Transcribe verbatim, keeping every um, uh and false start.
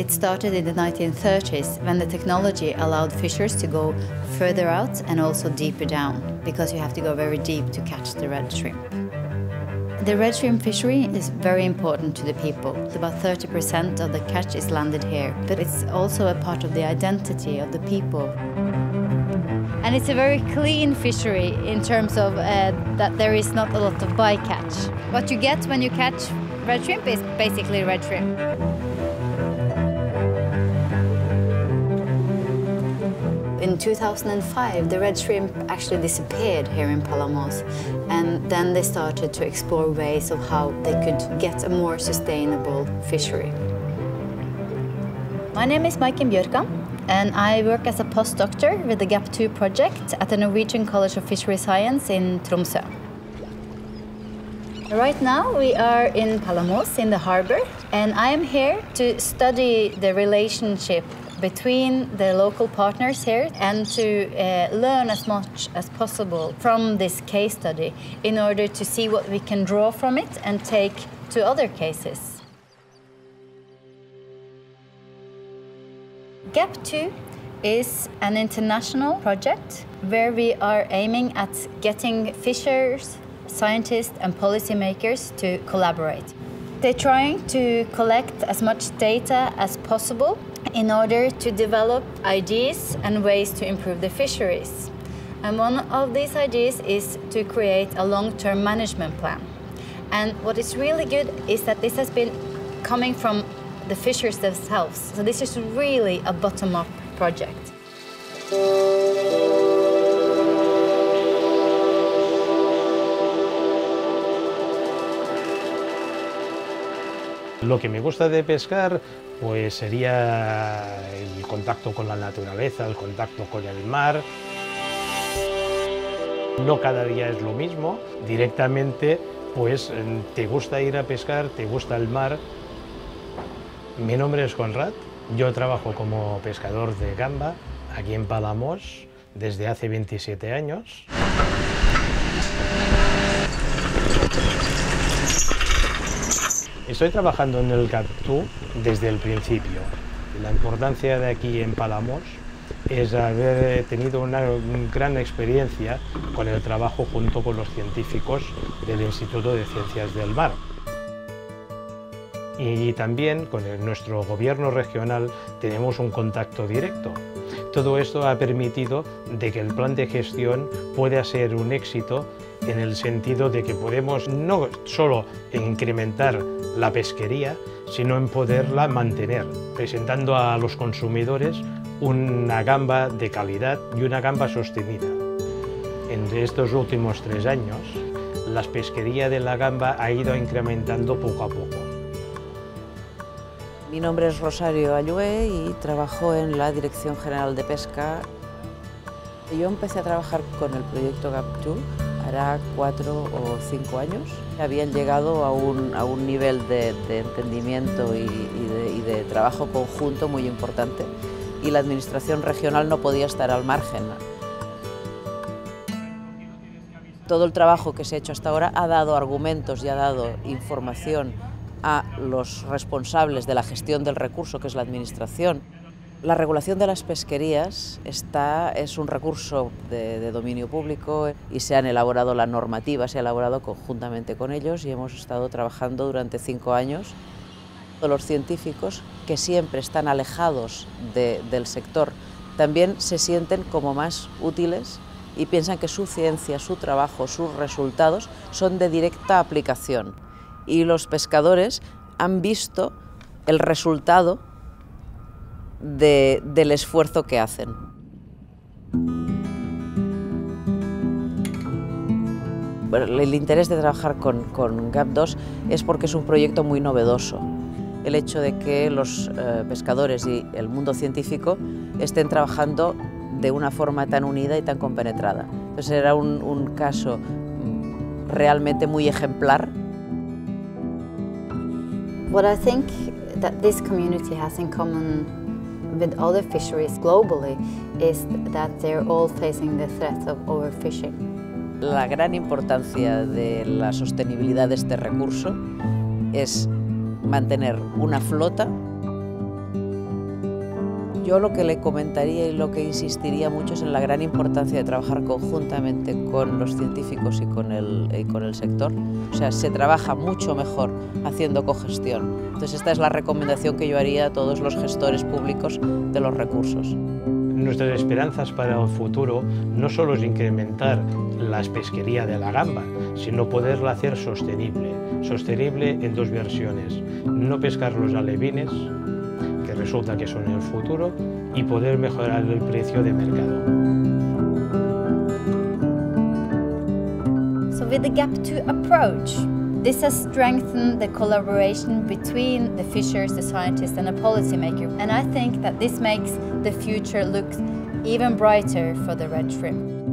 It started in the nineteen thirties when the technology allowed fishers to go further out and also deeper down, because you have to go very deep to catch the red shrimp. The red shrimp fishery is very important to the people. About thirty percent of the catch is landed here, but it's also a part of the identity of the people. And it's a very clean fishery in terms of uh, that there is not a lot of bycatch. What you get when you catch red shrimp is basically red shrimp. In two thousand five, the red shrimp actually disappeared here in Palamos, and then they started to explore ways of how they could get a more sustainable fishery. My name is Maiken Bjørkan, and I work as a postdoctor with the GAP two project at the Norwegian College of Fishery Science in Tromsø. Right now we are in Palamos in the harbor, and I am here to study the relationship between the local partners here and to uh, learn as much as possible from this case study in order to see what we can draw from it and take to other cases. GAP two is an international project where we are aiming at getting fishers, scientists and policymakers to collaborate. They're trying to collect as much data as possible in order to develop ideas and ways to improve the fisheries. And one of these ideas is to create a long-term management plan. And what is really good is that this has been coming from the fishers themselves. So this is really a bottom-up project. Lo que me gusta de pescar pues sería el contacto con la naturaleza, el contacto con el mar. No cada día es lo mismo. Directamente pues te gusta ir a pescar, te gusta el mar. Mi nombre es Conrad, yo trabajo como pescador de gamba aquí en Palamos desde hace veintisiete años. Estoy trabajando en el GAP dos desde el principio. La importancia de aquí en Palamos es haber tenido una gran experiencia con el trabajo junto con los científicos del Instituto de Ciencias del Mar. Y también con el, nuestro gobierno regional tenemos un contacto directo. Todo esto ha permitido de que el plan de gestión pueda ser un éxito en el sentido de que podemos no solo incrementar la pesquería, sino en poderla mantener, presentando a los consumidores una gamba de calidad y una gamba sostenida. En estos últimos tres años, la pesquería de la gamba ha ido incrementando poco a poco. Mi nombre es Rosario Ayue y trabajo en la Dirección General de Pesca. Yo empecé a trabajar con el proyecto GAP dos hará cuatro o cinco años. Habían llegado a un, a un nivel de, de entendimiento y, y, de, y de trabajo conjunto muy importante, y la Administración regional no podía estar al margen. Todo el trabajo que se ha hecho hasta ahora ha dado argumentos y ha dado información a los responsables de la gestión del recurso, que es la Administración. La regulación de las pesquerías está, es un recurso de, de dominio público y se han elaborado la normativa, se ha elaborado conjuntamente con ellos y hemos estado trabajando durante cinco años. Los científicos, que siempre están alejados de, del sector, también se sienten como más útiles y piensan que su ciencia, su trabajo, sus resultados son de directa aplicación. Y los pescadores han visto el resultado de, del esfuerzo que hacen. Bueno, el interés de trabajar con, con GAP dos es porque es un proyecto muy novedoso. El hecho de que los eh, pescadores y el mundo científico estén trabajando de una forma tan unida y tan compenetrada. Entonces era un, un caso realmente muy ejemplar. What I think that this community has in common with other fisheries globally is that they're all facing the threat of overfishing. La gran importancia de la sostenibilidad de este recurso es mantener una flota Yo lo que le comentaría y lo que insistiría mucho es en la gran importancia de trabajar conjuntamente con los científicos y con el, y con el sector. O sea, se trabaja mucho mejor haciendo cogestión. Entonces esta es la recomendación que yo haría a todos los gestores públicos de los recursos. Nuestras esperanzas para el futuro no solo es incrementar la pesquería de la gamba, sino poderla hacer sostenible. Sostenible en dos versiones. No pescar los alevines, que resulta que son el futuro, y poder mejorar el precio de mercado. So with the GAP two approach, this has strengthened the collaboration between the fishers, the scientists and the policymaker. And I think that this makes the future look even brighter for the red shrimp.